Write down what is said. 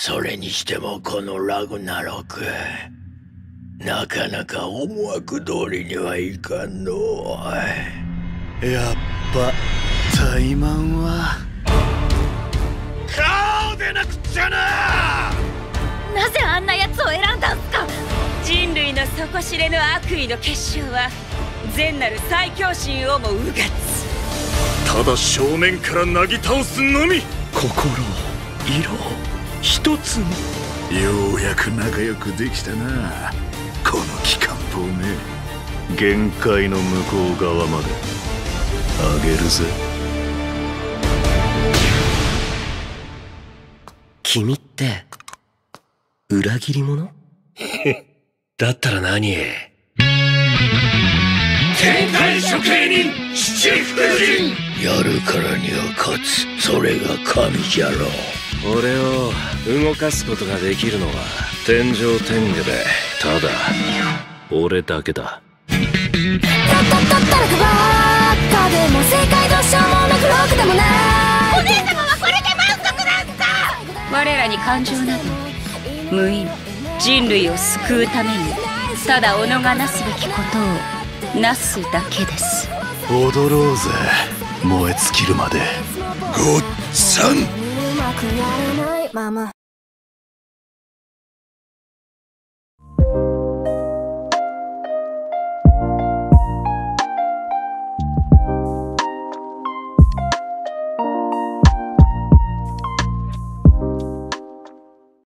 それにしてもこのラグナロク、なかなか思惑通りにはいかんの。 やっぱタイマンは顔でなくっちゃな。 なぜあんな奴を選んだんすか。 人類の底知れぬ悪意の結晶は善なる最強心をもうがつ。 ただ正面からなぎ倒すのみ。 心、色、一つに。 ようやく仲良くできたな、この機関砲め。限界の向こう側まであげるぜ。 君って裏切り者？だったら何？ 天界処刑人七福神。やるからには勝つ、それが神じゃろう。 俺を動かすことができるのは天上天下でただ俺だけだ。 たったらかばっかでも正解どうしようもなくロックでもない。お姉様はこれで満足なんすか。 我らに感情など無意味。人類を救うためにただ己がなすべきことをなすだけです。 踊ろうぜ、燃え尽きるまで。ごっつぁん。 うまくやらないまま